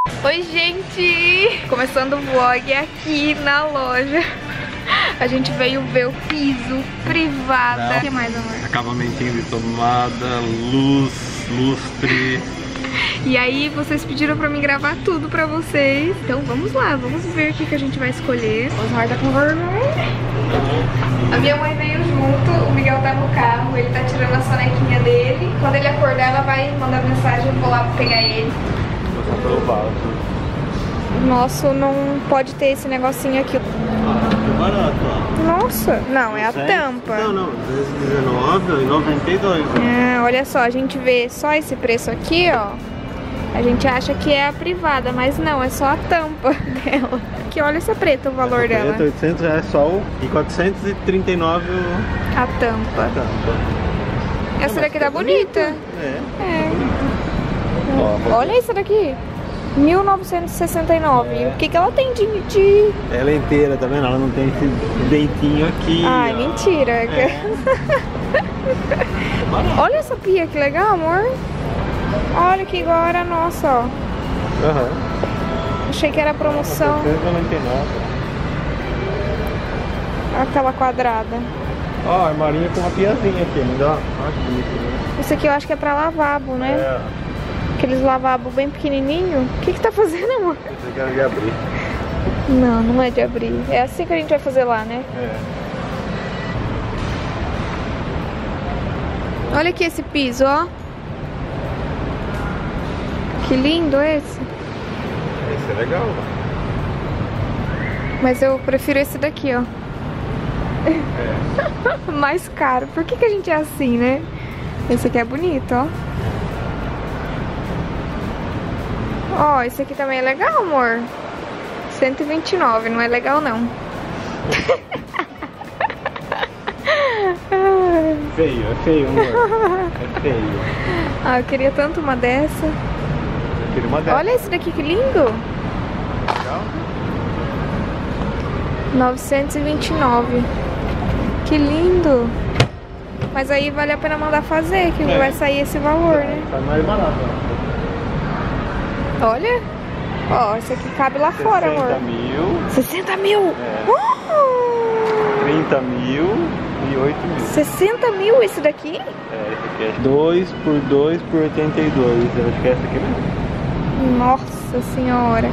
Oi, gente! Começando o vlog aqui na loja. A gente veio ver o piso, privada. O que mais, amor? Acabamentinho de tomada, luz, lustre. E aí vocês pediram pra mim gravar tudo pra vocês. Então vamos lá, vamos ver o que a gente vai escolher. O Osmar tá com vergonha. A minha mãe veio junto, o Miguel tá no carro, ele tá tirando a sonequinha dele. Quando ele acordar, ela vai mandar mensagem, eu vou lá pegar ele. Vou comprar o vaso. Nosso não pode ter esse negocinho aqui. Que barato, ó. Nossa, não, é a tampa. Não, 219,92. Olha só, a gente vê só esse preço aqui, ó. A gente acha que é a privada, mas não, é só a tampa dela. Aqui, olha essa preta, o valor dela. Preta, R$800 só e 439 a tampa. Essa daqui tá bonita. É. Olha essa daqui. 1969. É. O que ela tem de... Ela é inteira, tá vendo? Ela não tem esse dentinho aqui. Ai, ó. mentira. Olha essa pia, que legal, amor. Olha que igual era a nossa, ó. Achei que era promoção. 499. Aquela quadrada. Ó, armarinho com uma piazinha aqui, me dá. Acho bonito, né? Isso aqui eu acho que é pra lavabo, né? Aqueles lavabos bem pequenininho. O que tá fazendo, amor? Você quer de abrir? Não, não é de abrir. É assim que a gente vai fazer lá, né? Olha aqui esse piso, ó. Que lindo esse. Esse é legal. Mas eu prefiro esse daqui, ó. Mais caro. Por que a gente é assim, né? Esse aqui é bonito, ó. Ó, esse aqui também é legal, amor. 129, não é legal, não. Feio, é feio, amor. É feio. Ah, eu queria tanto uma dessa. Eu queria uma dessa. Olha esse daqui, que lindo. Legal. 929. Que lindo. Mas aí vale a pena mandar fazer, que vai sair esse valor, né? Tá mais barato, ó. Olha. Ó, esse aqui cabe lá fora, amor. 60 mil. 60 mil? É. 30 mil e 8 mil. 60 mil esse daqui? É, esse aqui é 2 por 2 por 82. Eu acho que é essa aqui mesmo. Nossa senhora.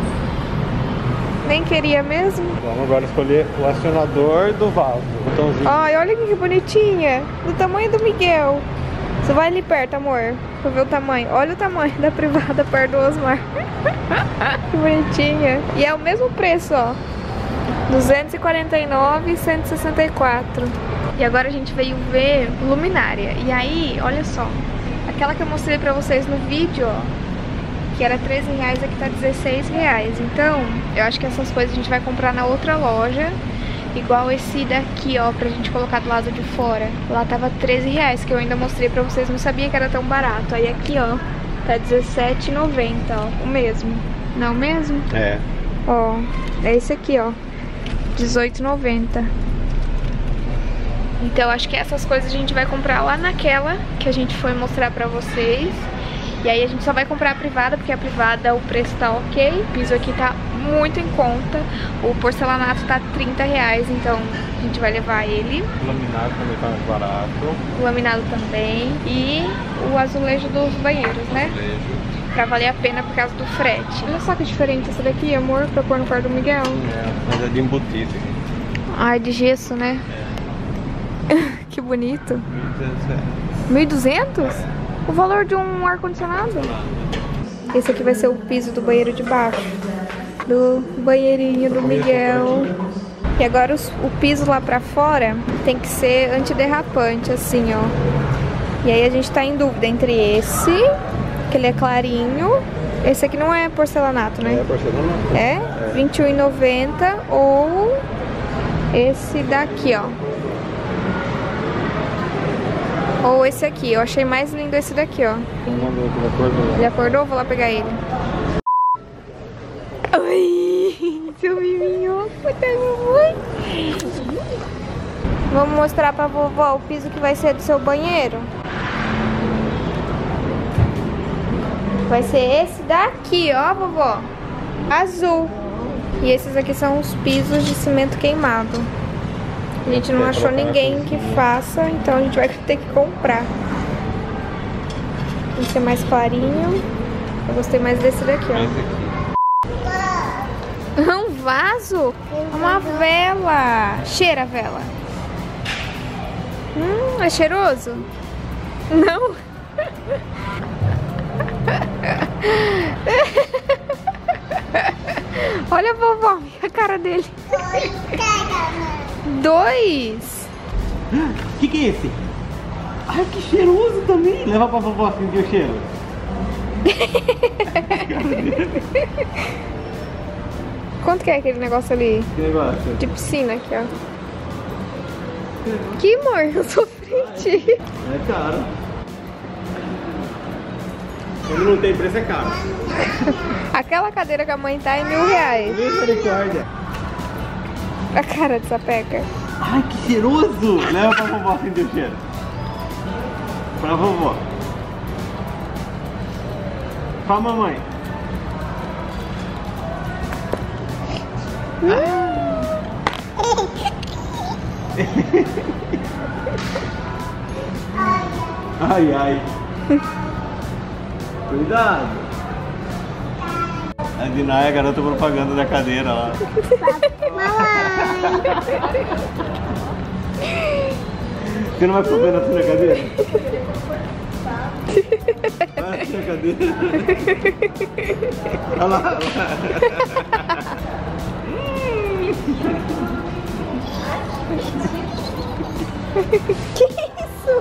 Nem queria mesmo. Vamos agora escolher o acionador do vaso. Botãozinho. Ai, olha que bonitinha. Do tamanho do Miguel. Você vai ali perto, amor, pra ver o tamanho. Olha o tamanho da privada perto do Osmar. Que bonitinha. E é o mesmo preço, ó. 249 e 164. E agora a gente veio ver luminária. E aí, olha só. Aquela que eu mostrei pra vocês no vídeo, ó, que era R$13, aqui tá R$16. Então, eu acho que essas coisas a gente vai comprar na outra loja. Igual esse daqui, ó, pra gente colocar do lado de fora. Lá tava R$13, que eu ainda mostrei pra vocês, não sabia que era tão barato. Aí aqui, ó, tá R$17,90, ó, o mesmo. Não é o mesmo? É. Ó, é esse aqui, ó, R$18,90. Então, acho que essas coisas a gente vai comprar lá naquela que a gente foi mostrar pra vocês. E aí a gente só vai comprar a privada, porque a privada o preço tá ok. O piso aqui tá muito em conta. O porcelanato tá R$30, então a gente vai levar ele. O laminado também tá mais barato. O laminado também. E o azulejo dos banheiros, né? Pra valer a pena por causa do frete. Olha só que diferente essa daqui, amor, pra pôr no quarto do Miguel. É, mas é de embutido. Ai, de gesso, né? Que bonito. 1.200. 1.200? O valor de um ar-condicionado? Esse aqui vai ser o piso do banheiro de baixo. Do banheirinho do Miguel. E agora o piso lá pra fora tem que ser antiderrapante, assim, ó. E aí a gente tá em dúvida entre esse, que ele é clarinho. Esse aqui não é porcelanato, né? É porcelanato. É? R$21,90 ou esse daqui, ó. Ou esse aqui, eu achei mais lindo esse daqui, ó. Ele acordou. Ele acordou? Vou lá pegar ele. Oi, seu miminho. Vamos mostrar pra vovó o piso que vai ser do seu banheiro. Vai ser esse daqui, ó, vovó. Azul. E esses aqui são os pisos de cimento queimado. A gente não achou ninguém que faça, então a gente vai ter que comprar. Vai ser mais clarinho. Eu gostei mais desse daqui, ó. Um vaso? Uma vela. Cheira a vela. É cheiroso? Não? Olha a vovó, a cara dele. 2. Que é esse? Ai, que cheiroso também. Leva pra vovó sentir o cheiro. Quanto que é aquele negócio ali? Que negócio? De piscina aqui, ó. Que amor, eu sou frente. É caro. Quando não tem preço é caro. Aquela cadeira que a mãe tá é R$1.000. Misericórdia. A cara dessa peca. Ai, que cheiroso. Leva pra vovó sentir o cheiro. Pra vovó. Pra mamãe. Ai, ai. Cuidado. A Dinah é a garota propaganda da cadeira lá. Você não vai comer assim na cadeira? Vai assim na cadeira. Olha lá. Que isso?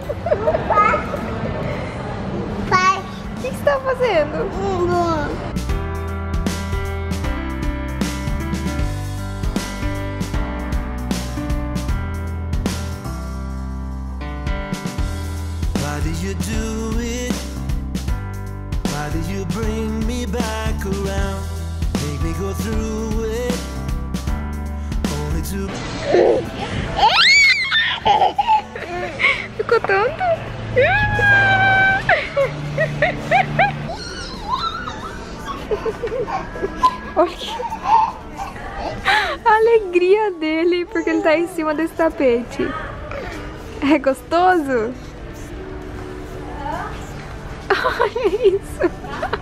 Pai. O que você tá fazendo? Why do you do it? Why do you bring me back around? Make me go through it. Only to... Ficou tanto? Olha a alegria dele porque ele tá em cima desse tapete. É gostoso? Olha isso.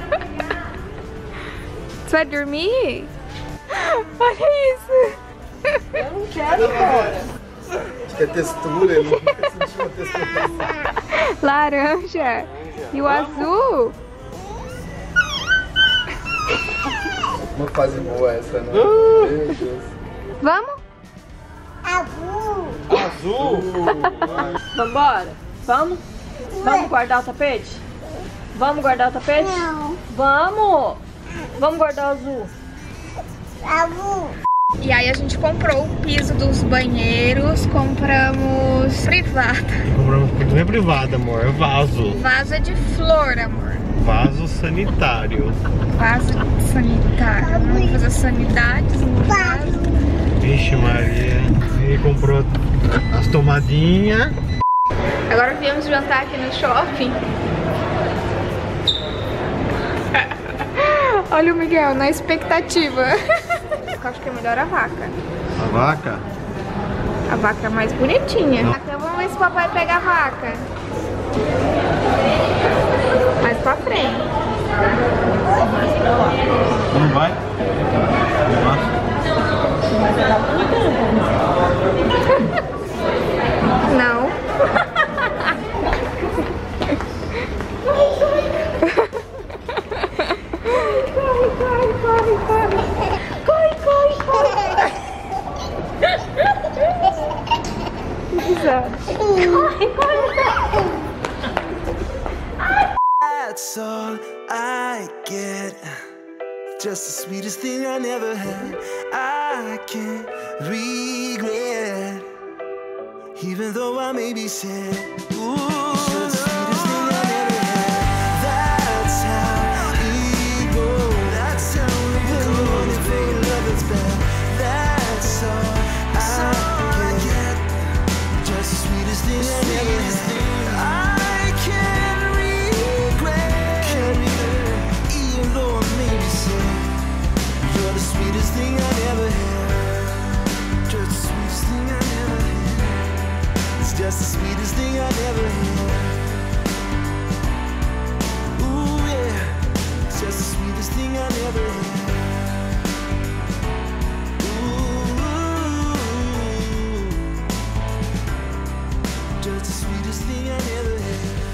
Você vai dormir? Olha isso. Eu não quero agora. Acho que é textura, eu nunca senti uma textura assim. Laranja. E o azul? Uma fase boa essa, né? Meu Deus. Vamos? Azul. Vambora? Vamos? Vamos guardar o tapete? Vamos guardar o tapete? Não. Vamos! Vamos guardar o azul. Azul. E aí a gente comprou o piso dos banheiros, compramos privada. Compramos não é privada, amor, é vaso. Vaso é de flor, amor. Vaso sanitário. Vaso sanitário. Vamos fazer sanidades no vaso. Vixe Maria. E comprou as tomadinhas. Agora viemos jantar aqui no shopping. Olha o Miguel na expectativa. Eu acho que é melhor a vaca. A vaca? A vaca é mais bonitinha. Não. Então vamos ver se o papai pega a vaca. Mais pra frente. Não vai? Não. That's all I get. Just the sweetest thing I never had. I can't regret, even though I may be sad. Ooh, the sweetest thing I never had. That's how it goes. That's how it goes. If ain't love, it's bad. That's all I get. Just the sweetest thing I never had. I can't regret, It's the sweetest thing I never had.